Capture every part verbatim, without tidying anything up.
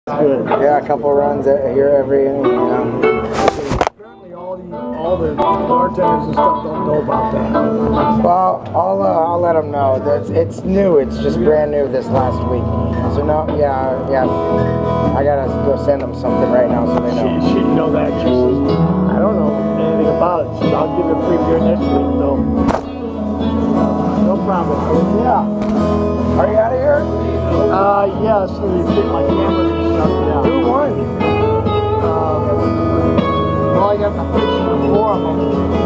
Good. Yeah, a couple runs here every inning, you know. Apparently all the, all the bartenders and stuff don't know about that. Well, I'll, uh, I'll let them know. That's, it's new. It's just brand new this last week. So no, yeah, yeah. I gotta go send them something right now so they know. She, she didn't know that. She says, I don't know anything about it. She says, I'll give you a free beer next week. So, no problem. Yeah. Are you out of here? Uh, yeah, so you take my cameras and stuff down. Who won? Um, well, I got the picture of four of them.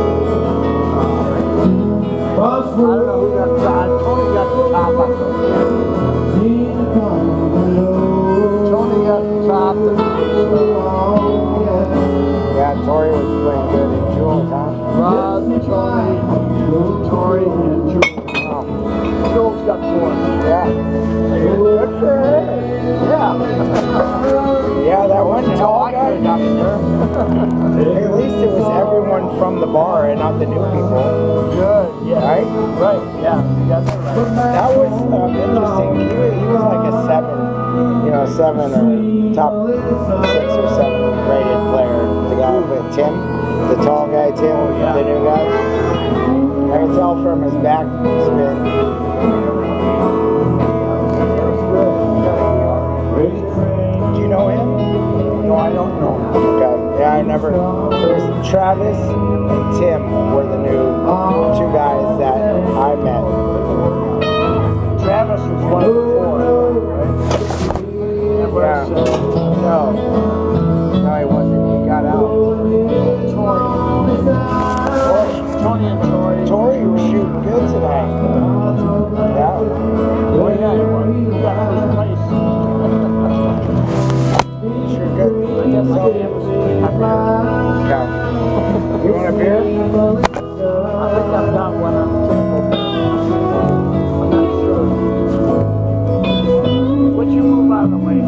Uh, I don't know who got top. Tony got the top, I think. Tony got the top. And, yeah, Tori was playing good in Jules, huh? Rod, Tony, Tori, and Jules. Oh. Jules got four. Yeah. Good for her. Yeah. Yeah, that one tall guy. Got there. At least it was everyone from the bar and not the new people. Good. Yeah. Right? Right. Yeah. You got that right. That was um, interesting. He was, he was like a seven, you know, seven or top six or seven rated player. The guy with Tim, the tall guy, Tim, oh, yeah. the new guy. I can tell from his back spin. Do you know him? No, I don't know. Okay. Yeah, I never. There was Travis and Tim were the new two guys that I met. Travis was one of the four, right? Yeah. No. No, he wasn't. He got out. Tori. Tony and Tori. Tori was shooting good tonight. Yeah. Oh yeah, he was. He got first place. Sure good. I guess So, I gave us a beer. okay. You want a beer? I think I've got one on the table. I'm not sure. Would you move out of the way?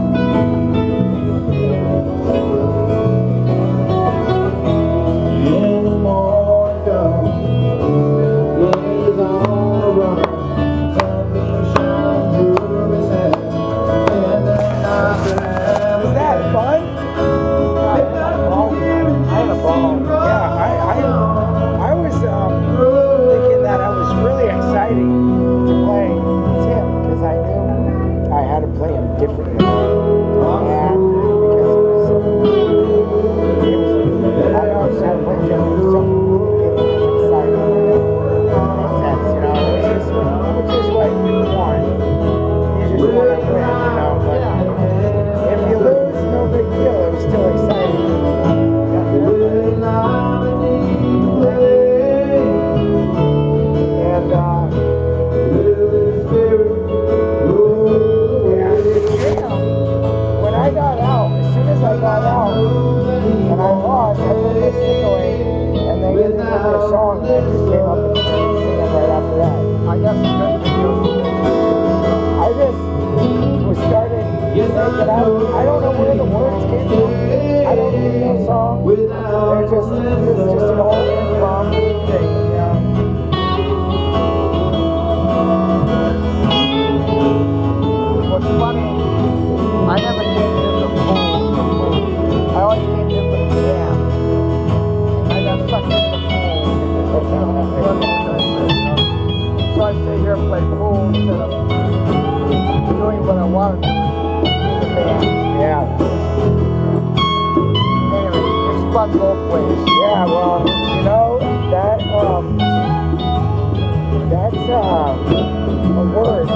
Play him differently. And because it was, it was, I always had to play different stuff, really getting excited and intense, you know, which is, which is what you want. You just want to win, you know, but if you lose, no big deal, it was still exciting. And, uh, I got out, as soon as I got out, and I lost, I put my stick away, and they didn't remember a song, and I just came up and started singing right after that. I got some good videos. I just was started making out, I don't know where the words came from, I don't even know songs, they're just, it's just an old improv thing, yeah. What's funny, I never came in the pool. I always came in for the jam. I got sucked in the pool. So I stay here and play pool instead of doing what I wanted to do, the band. Yeah. Anyway, it's fun both ways. Yeah, well, you know, that, um, that's, uh, a word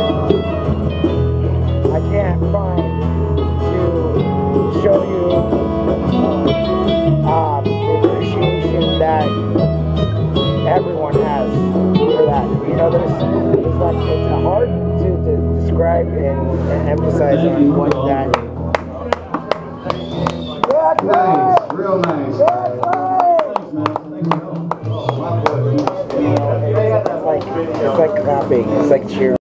I can't find to show you uh, the appreciation that everyone has for that. You know, there's, there's like, it's hard to, to describe and, and emphasize on what that. Good play! Nice, real nice. Good play! You know, it's like, it's like clapping, it's like cheering.